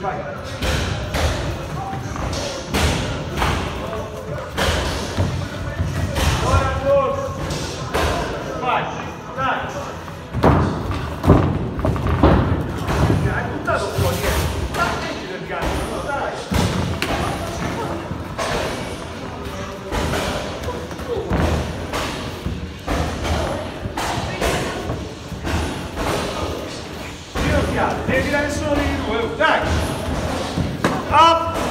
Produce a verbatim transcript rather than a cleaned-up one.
vai. Ora corso. Vai, dai. Hai buttato fuori, eh. Dai, del gatto, dai. Devi tirare solo di due, dai! Up!